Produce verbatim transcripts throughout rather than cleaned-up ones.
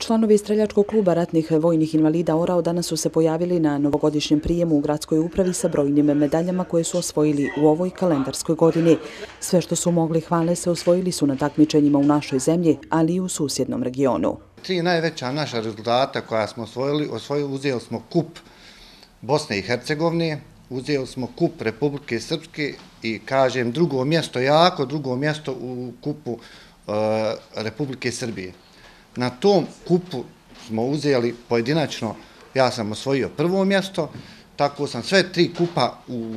Članovi streljačkog kluba ratnih vojnih invalida Orao danas su se pojavili na novogodišnjem prijemu u gradskoj upravi sa brojnim medaljama koje su osvojili u ovoj kalendarskoj godini. Sve što su mogli hvale se osvojili su na takmičenjima u našoj zemlji, ali i u susjednom regionu. Tri najveća naša rezultata koja smo osvojili, osvojili uzeli smo kup Bosne i Hercegovine, uzeli smo kup Republike Srpske i, kažem, drugo mjesto, jako drugo mjesto u kupu uh, Republike Srbije. Na tom kupu smo uzeli pojedinačno, ja sam osvojio prvo mjesto, tako sam sve tri kupa u,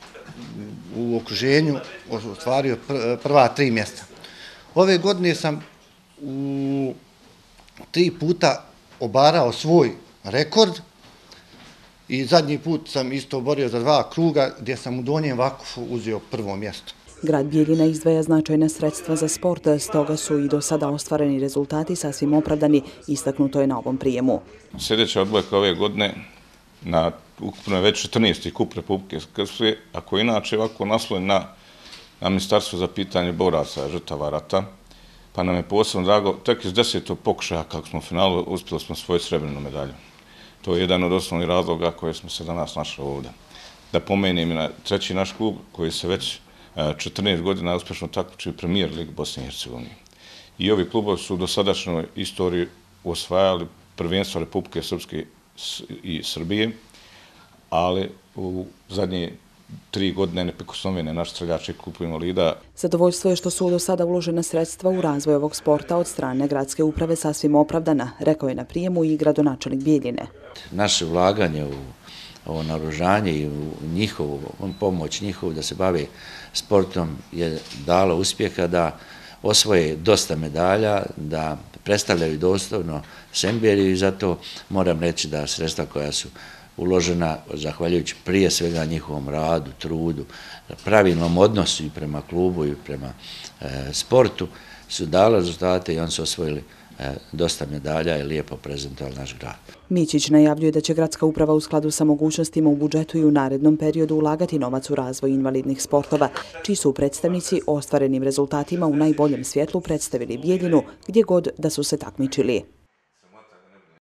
u okruženju ostvario prva tri mjesta. Ove godine sam u tri puta obarao svoj rekord i zadnji put sam isto borio za dva kruga gdje sam u Donjem Vakufu uzeo prvo mjesto. Grad Bijeljina izdvaja značajna sredstva za sport, stoga su i do sada ostvareni rezultati sasvim opravdani, istaknuto je na ovom prijemu. Sljedeća odbojka ove godine na ukupno već četrnaesti kup Republike Srpske, a koji inače ovako nasloven na, na Ministarstvo za pitanje boraca žrtava rata, pa nam je posebno drago, tek iz desetog pokušaja kako smo u finalu uspjeli smo osvojiti srebrnu medalju. To je jedan od osnovnih razloga koje smo se danas našli ovdje. Da pomenem i na treći naš klub koji se već četrnaest godina uspješno takmiči u Premier Ligi Bosne i Hercegovine. I ovi klubovi su u dosadašnjoj istoriji osvajali prvenstvo Republike Srpske i Srbije, ali u zadnje tri godine neprikosnovene naš streljački klub invalida. Zadovoljstvo je što su do sada uložena sredstva u razvoj ovog sporta od strane gradske uprave sasvim opravdana, rekao je na prijemu i gradonačelnik Bijeljine. Naše ulaganje u ovo naoružanje i u njihovu pomoć njihovu da se bave sportom je dalo uspjeha da osvoje dosta medalja, da predstavljaju dostojno Semberiju i zato moram reći da sredstva koja su uložena, zahvaljujući prije svega njihovom radu, trudu, pravilnom odnosu i prema klubu i prema e, sportu, su dala rezultate i oni su osvojili e, dosta medalja i lijepo prezentovali naš grad. Mićić najavljuje da će gradska uprava u skladu sa mogućnostima u budžetu i u narednom periodu ulagati novac u razvoj invalidnih sportova, čiji su predstavnici ostvarenim rezultatima u najboljem svjetlu predstavili Bijeljinu gdje god da su se takmičili.